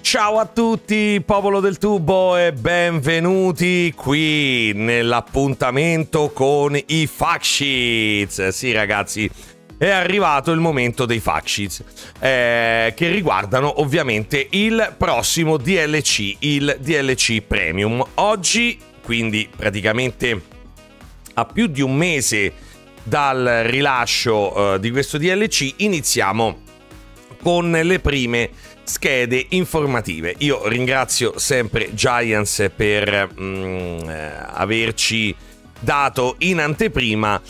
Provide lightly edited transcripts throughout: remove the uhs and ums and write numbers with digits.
Ciao a tutti, popolo del tubo, e benvenuti qui nell'appuntamento con i fact sheets. Sì ragazzi, è arrivato il momento dei fact sheets che riguardano ovviamente il prossimo DLC, il DLC Premium. Oggi, quindi praticamente a più di un mese dal rilascio di questo DLC, iniziamo con le prime schede informative. Io ringrazio sempre Giants per averci dato in anteprima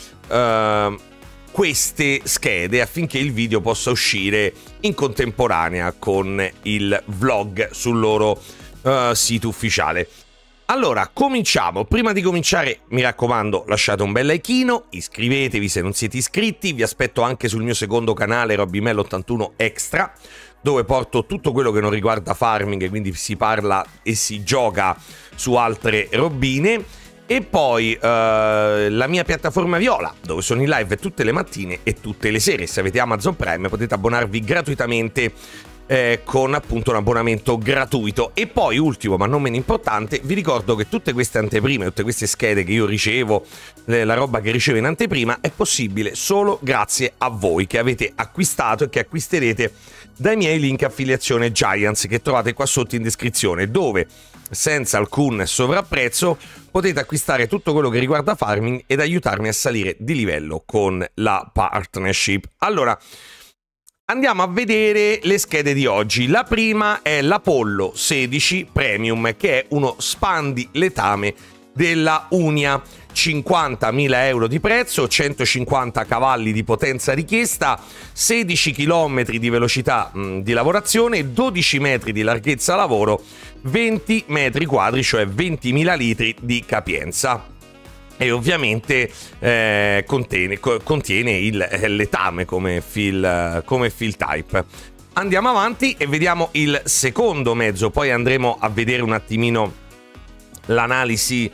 queste schede affinché il video possa uscire in contemporanea con il vlog sul loro sito ufficiale. Allora, cominciamo. Prima di cominciare, mi raccomando, lasciate un bel likeino, iscrivetevi se non siete iscritti, vi aspetto anche sul mio secondo canale RobbyMel81 Extra, dove porto tutto quello che non riguarda farming, quindi si parla e si gioca su altre robine. E poi la mia piattaforma Viola, dove sono in live tutte le mattine e tutte le sere. Se avete Amazon Prime potete abbonarvi gratuitamente con appunto un abbonamento gratuito. E poi, ultimo ma non meno importante, vi ricordo che tutte queste anteprime, tutte queste schede che io ricevo, la roba che ricevo in anteprima, è possibile solo grazie a voi che avete acquistato e che acquisterete dai miei link affiliazione Giants che trovate qua sotto in descrizione, dove senza alcun sovrapprezzo potete acquistare tutto quello che riguarda farming ed aiutarmi a salire di livello con la partnership. Allora, andiamo a vedere le schede di oggi. La prima è l'Apollo 16 Premium, che è uno spandi letame della Unia. 50.000 euro di prezzo, 150 cavalli di potenza richiesta, 16 km di velocità di lavorazione, 12 metri di larghezza lavoro, 20 metri quadri, cioè 20.000 litri di capienza. E ovviamente contiene il letame come fill type. Andiamo avanti e vediamo il secondo mezzo, poi andremo a vedere un attimino l'analisi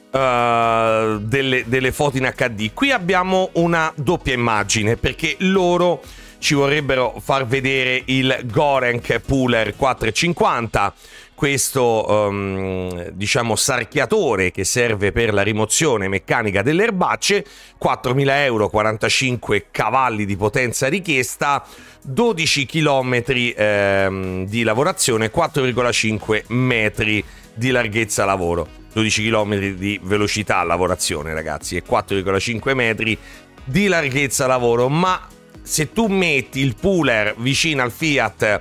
delle foto in HD. Qui abbiamo una doppia immagine perché loro ci vorrebbero far vedere il Gorenk Puller 450, questo diciamo sarchiatore che serve per la rimozione meccanica delle erbacce. 4.000 euro, 45 cavalli di potenza richiesta, 12 km di lavorazione, 4,5 metri di larghezza lavoro, 12 km di velocità a lavorazione ragazzi e 4,5 metri di larghezza lavoro. Ma se tu metti il Puller vicino al Fiat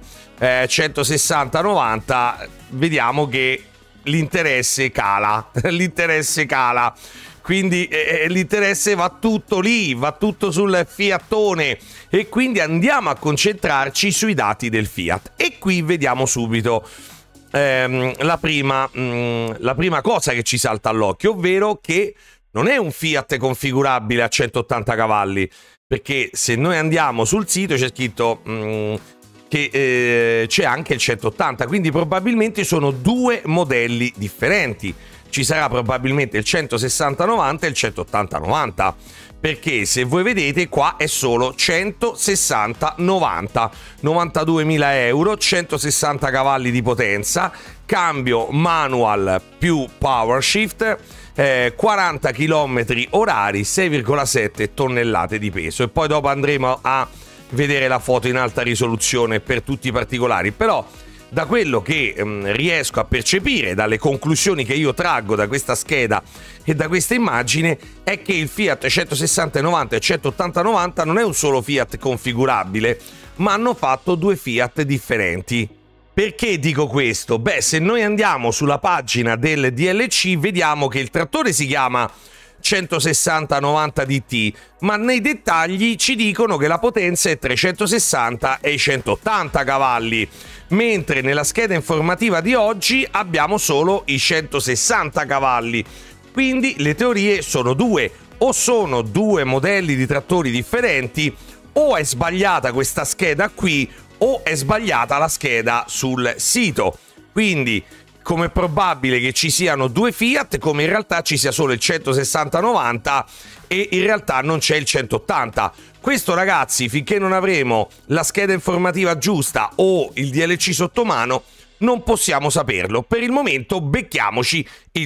160-90, vediamo che l'interesse cala. L'interesse cala, quindi l'interesse va tutto lì, va tutto sul Fiatone, e quindi andiamo a concentrarci sui dati del Fiat. E qui vediamo subito la prima cosa che ci salta all'occhio, ovvero che non è un Fiat configurabile a 180 cavalli, perché se noi andiamo sul sito c'è scritto che c'è anche il 180, quindi probabilmente sono due modelli differenti. Ci sarà probabilmente il 160-90 e il 180-90, perché se voi vedete qua è solo 160-90, 92.000 euro, 160 cavalli di potenza, cambio manual più power shift, 40 km orari, 6,7 tonnellate di peso. E poi dopo andremo a vedere la foto in alta risoluzione per tutti i particolari. Però da quello che riesco a percepire, dalle conclusioni che io traggo da questa scheda e da questa immagine, è che il Fiat 160-90 e 180-90 non è un solo Fiat configurabile, ma hanno fatto due Fiat differenti. Perché dico questo? Beh, se noi andiamo sulla pagina del DLC vediamo che il trattore si chiama 160-90 DT, ma nei dettagli ci dicono che la potenza è 360 e 180 cavalli, mentre nella scheda informativa di oggi abbiamo solo i 160 cavalli. Quindi le teorie sono due: o sono due modelli di trattori differenti, o è sbagliata questa scheda qui, o è sbagliata la scheda sul sito. Quindi come è probabile che ci siano due Fiat, come in realtà ci sia solo il 160-90 e in realtà non c'è il 180. Questo ragazzi, finché non avremo la scheda informativa giusta o il DLC sotto mano, non possiamo saperlo. Per il momento becchiamoci il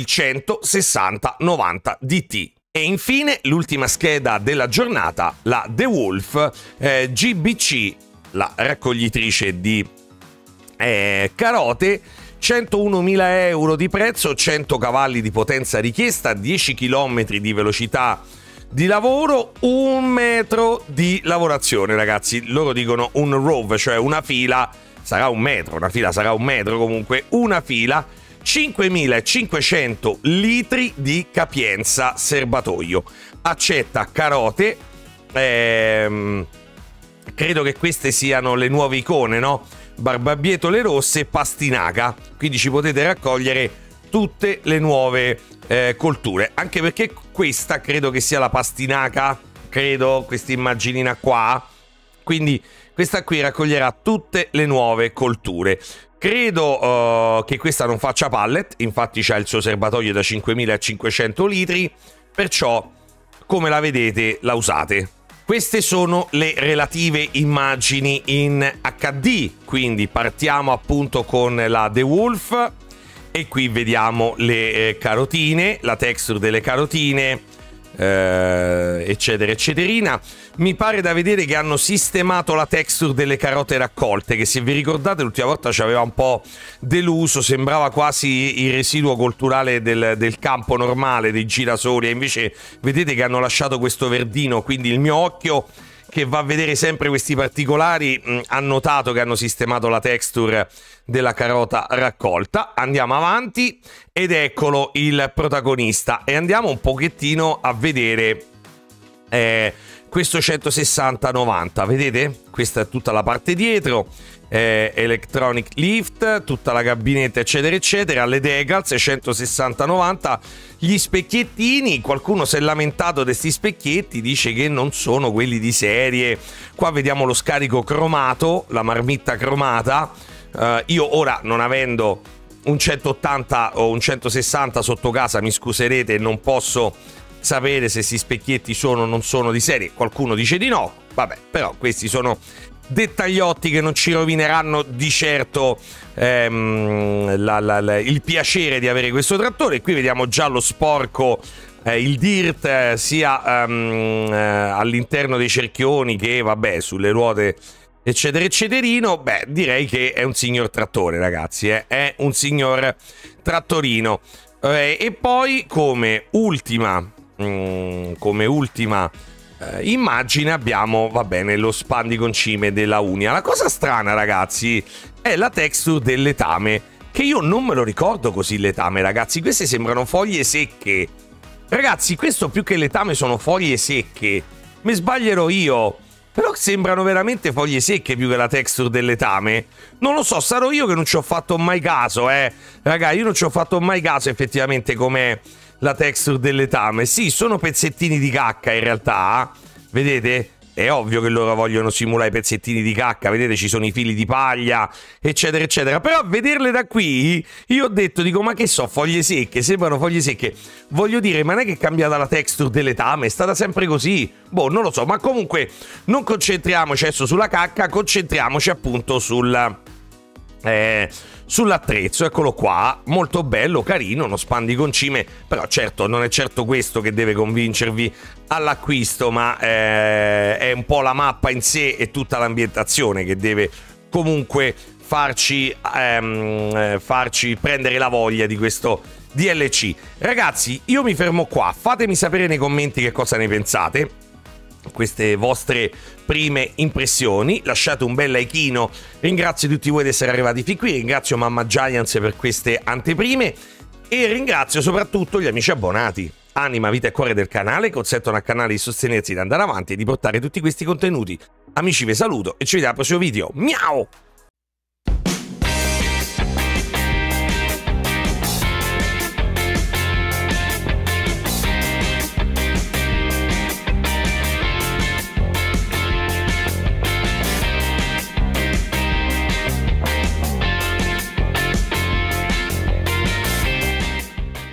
16090 DT. E infine l'ultima scheda della giornata, la DeWolf GBC, la raccoglitrice di carote, 101.000 euro di prezzo, 100 cavalli di potenza richiesta, 10 km di velocità di lavoro, 1 metro di lavorazione, ragazzi. Loro dicono un row, cioè una fila sarà 1 metro, una fila sarà 1 metro, comunque una fila, 5.500 litri di capienza serbatoio. Accetta carote, credo che queste siano le nuove icone, no? Barbabietole rosse e pastinaca, quindi ci potete raccogliere tutte le nuove colture, anche perché questa credo che sia la pastinaca, credo, questa immaginina qua, quindi questa qui raccoglierà tutte le nuove colture. Credo che questa non faccia pallet, infatti c'ha il suo serbatoio da 5.500 litri, perciò come la vedete la usate. Queste sono le relative immagini in HD, quindi partiamo appunto con la DeWolf e qui vediamo le carotine, la texture delle carotine, eccetera eccetera. Mi pare da vedere che hanno sistemato la texture delle carote raccolte, che se vi ricordate l'ultima volta ci aveva un po' deluso, sembrava quasi il residuo culturale del campo normale dei girasoli, e invece vedete che hanno lasciato questo verdino, quindi il mio occhio, che va a vedere sempre questi particolari, ha notato che hanno sistemato la texture della carota raccolta. Andiamo avanti ed eccolo il protagonista, e andiamo un pochettino a vedere questo 160-90, vedete? Questa è tutta la parte dietro, electronic lift, tutta la gabinetta eccetera eccetera, le decals 160-90, gli specchiettini, qualcuno si è lamentato di questi specchietti, dice che non sono quelli di serie. Qua vediamo lo scarico cromato, la marmitta cromata. Io ora, non avendo un 180 o un 160 sotto casa, mi scuserete, non posso sapere se questi specchietti sono o non sono di serie. Qualcuno dice di no, vabbè, però questi sono dettagliotti che non ci rovineranno di certo il piacere di avere questo trattore. Qui vediamo già lo sporco, il dirt, sia all'interno dei cerchioni che vabbè sulle ruote eccetera eccetera. Beh, direi che è un signor trattore, ragazzi, è un signor trattorino. E poi come ultima immagine abbiamo, va bene, lo span di concime della Unia. La cosa strana, ragazzi, è la texture del letame, che io non me lo ricordo così letame, ragazzi. Queste sembrano foglie secche, ragazzi, questo più che letame sono foglie secche. Mi sbaglierò io? Però sembrano veramente foglie secche più che la texture del letame. Non lo so, sarò io che non ci ho fatto mai caso, raga, io non ci ho fatto mai caso effettivamente com'è la texture del letame. Sì, sono pezzettini di cacca in realtà, vedete? È ovvio che loro vogliono simulare i pezzettini di cacca, vedete, ci sono i fili di paglia eccetera eccetera. Però a vederle da qui io ho detto, dico, ma che so, foglie secche, sembrano foglie secche. Voglio dire, ma non è che è cambiata la texture del letame, è stata sempre così? Boh, non lo so, ma comunque non concentriamoci adesso sulla cacca, concentriamoci appunto sull'attrezzo. Eccolo qua, molto bello, carino, uno span di concime, però certo non è certo questo che deve convincervi all'acquisto, ma è un po' la mappa in sé e tutta l'ambientazione che deve comunque farci prendere la voglia di questo DLC. Ragazzi, io mi fermo qua, fatemi sapere nei commenti che cosa ne pensate, queste vostre prime impressioni, lasciate un bel likeino. Ringrazio tutti voi di essere arrivati fin qui, ringrazio Mamma Giants per queste anteprime e ringrazio soprattutto gli amici abbonati. Anima, vita e cuore del canale, consentono al canale di sostenersi, di andare avanti e di portare tutti questi contenuti. Amici, vi saluto e ci vediamo al prossimo video. Miau!